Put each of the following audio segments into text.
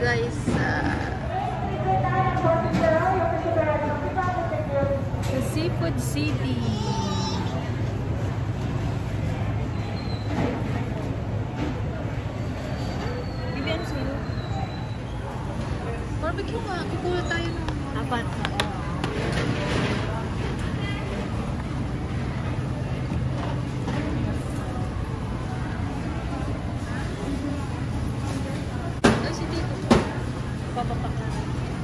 guys sa Seafood City. Bibigyan sa'yo. Barbecue nga. Kikula tayo ng apat. Ay, si Tito. Papapak na.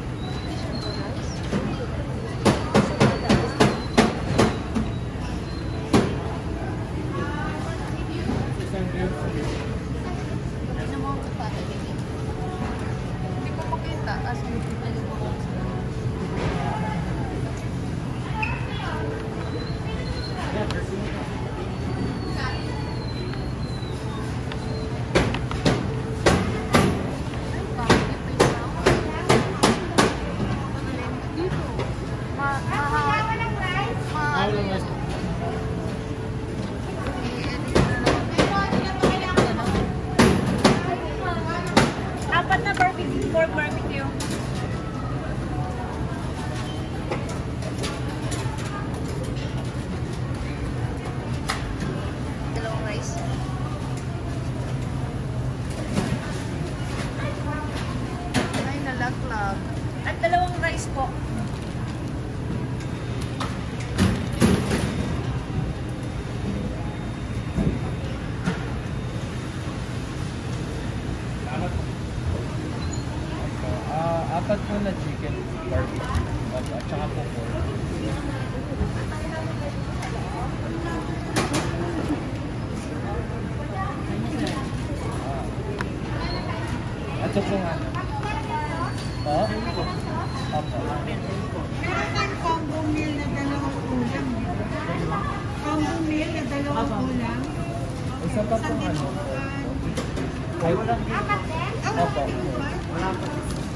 Apat na barbecue, pork barbecue. Dalawang rice. Ay, nalaglag. At dalawang rice po. Apat po na chicken barbecue at saka po pork. At ito po nga. Opo. Meron combo meal na dalawang ulam. Combo meal na dalawang ulam. Isa pa po ano. Ay, walang Apat din? Opo. Wala pa.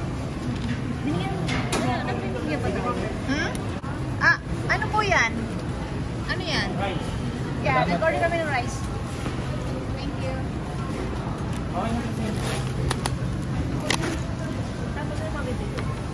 Ah, ano po yan? Ano yan? Rice. Yeah, nag-order kami ng rice. Thank you. Okay na kasi. Tapos na mabiti.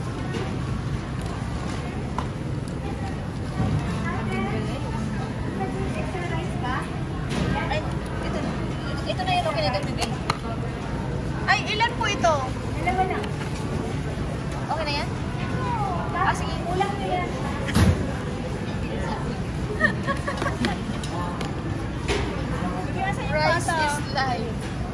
Extra rice ba? Ay, ito na yun, okay na gamitin. Ay, ilan po ito? Dalawa lang. Okay na yan? Ah, sige. Ulam na yan. Rice is life.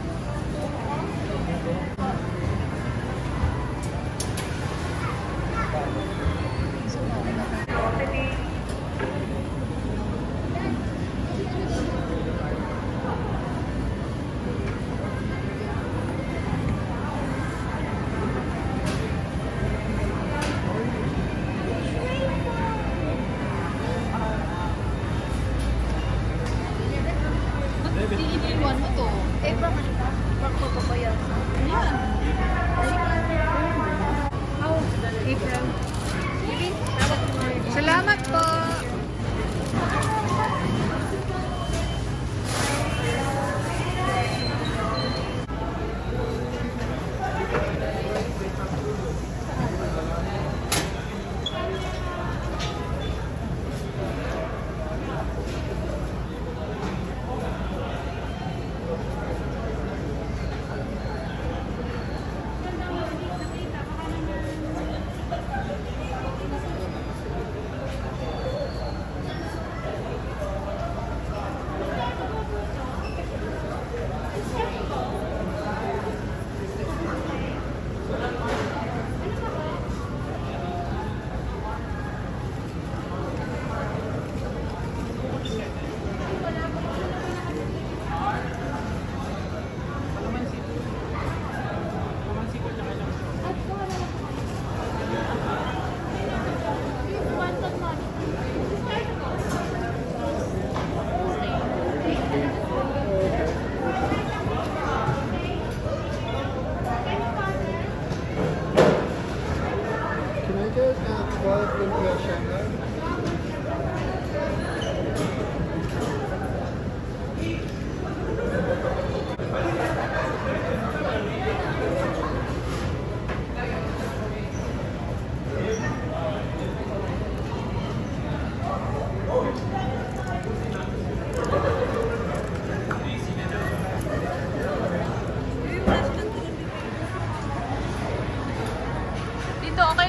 Iniwan mo to. Eh, bakit? Bakit ko pa yan? Yan. Oh, April. Salamat po.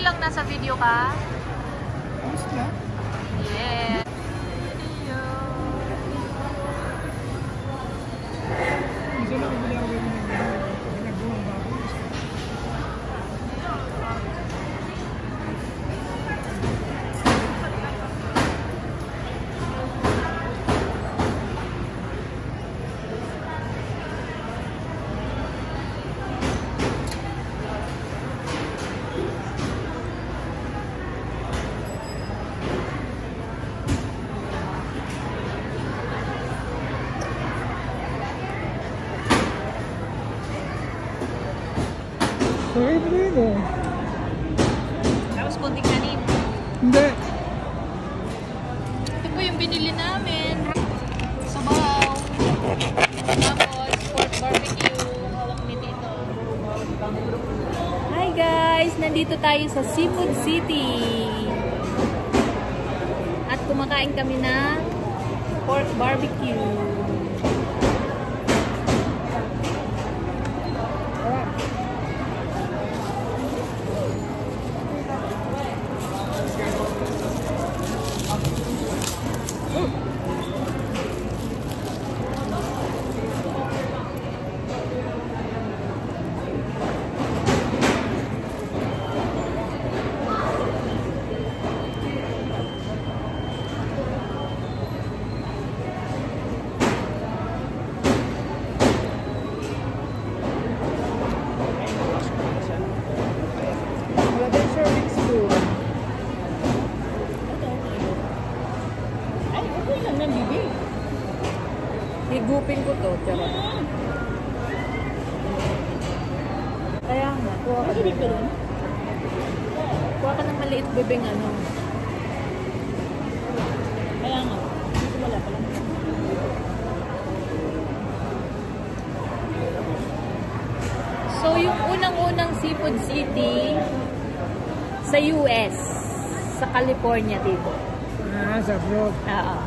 lang nasa video ka? Gusto? Yeah. Hindi na ako bilawin ng ginagawang bago. Filipino. Tapos konting kanin. Hindi. Ito po yung binili namin. Sabaw. Tapos pork barbecue. Hawak ni Tito. Hi guys! Nandito tayo sa Seafood City. At kumakain kami ng pork barbecue. Higupin ko to, charot. Kaya nga, kuha ka dito. Kuha ka ng maliit bibing ano. Kaya nga, dito wala pala. So, yung unang-unang Seafood City sa US, sa California dito. Sa abroad. Oo.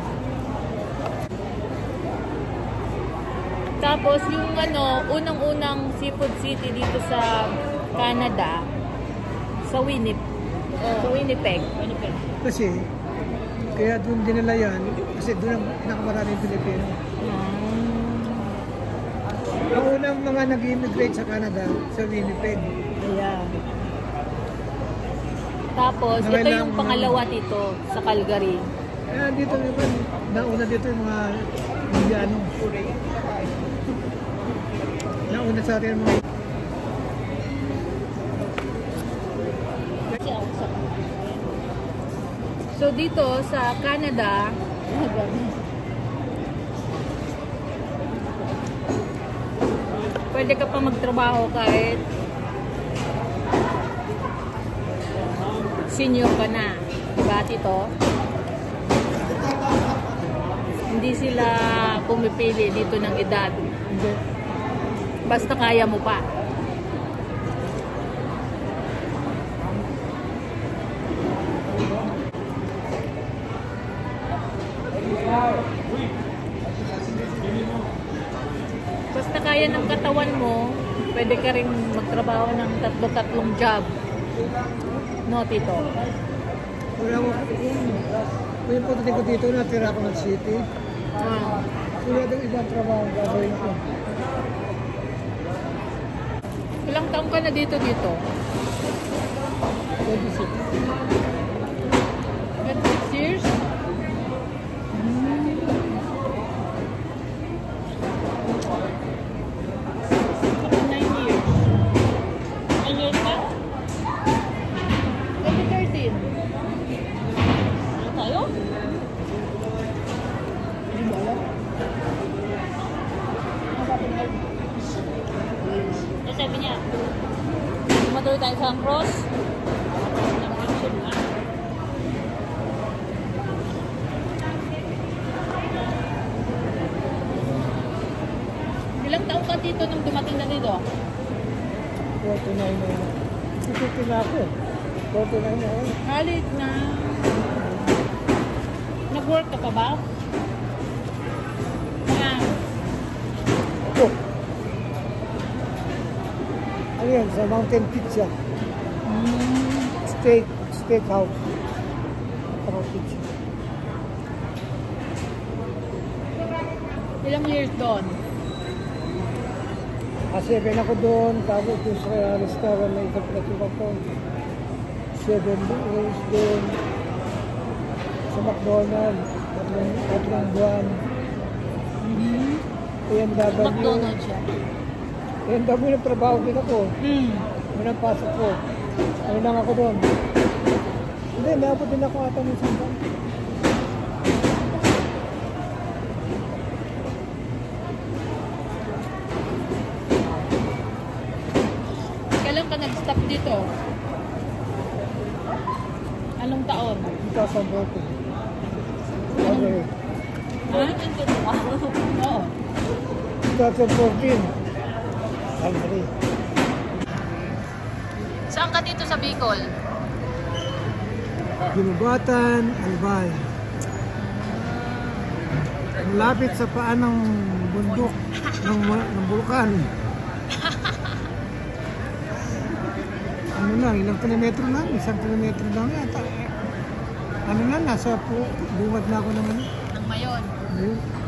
Tapos yung ano, unang-unang Seafood City dito sa Canada, sa Winnipeg. Kasi, kaya doon dinala yan, kasi doon ang nakamaraming Pilipino. Ang unang mga nag-immigrate sa Canada, sa Winnipeg. Yeah. Tapos, Mga ito ilang- yung pangalawa dito, sa Calgary. Kaya dito naman, nauna dito yung mga Indiano. Nauna sa atin mga So, dito sa Canada, pwede ka pa magtrabaho kahit senior ka na. Diba, Tito? Hindi sila pumipili dito ng edad. Basta kaya mo pa. Basta kaya ng katawan mo, pwede ka rin magtrabaho ng tatlo-tatlong job. No, Tito? wala mo. Kung yung pagdating ko dito, natira ako ng city. Ah. Wala daw ibang trabaho ang gagawin ko. Ilang taon ka na dito? 26. 26 years? Ako 9 years. 9 years na? 2013. Ano tayo? Hindi mo alam. Sabi niya, matuloy tayo sa cross. Ilang taon ka dito nung dumating na dito? 49 na yun. 50 na ako. 49 na yun. Halit na. Nag-work ka pa ba? Ah, Oh. Ano yan? Sa Mountain Pizza. steakhouse. Parang pizza. Ilang years doon? Kasi ben ako doon, tapos doon sa restaurant na isang pinatuka ko. 7 years doon. Sa McDonald's, tatlong buwan. AMW. McDonald's siya. AMW nagtrabaho din ako. Unang pasok ko. Ano lang ako doon? Hindi, naabot din ako ata ng isang buwan. Kailan ka nag-stop dito? Anong taon? 2014. Okay. Ha? Oo. 2014. Calgary. Saan ka dito sa Bicol? Ginugatan, Albay. Malapit sa paan ng bundok ng bulkan. Ano lang, ilang kilometro lang, 1 kilometro lang yata. Ano na, nasa bungad na ako naman. Ng Mayon. Ayun.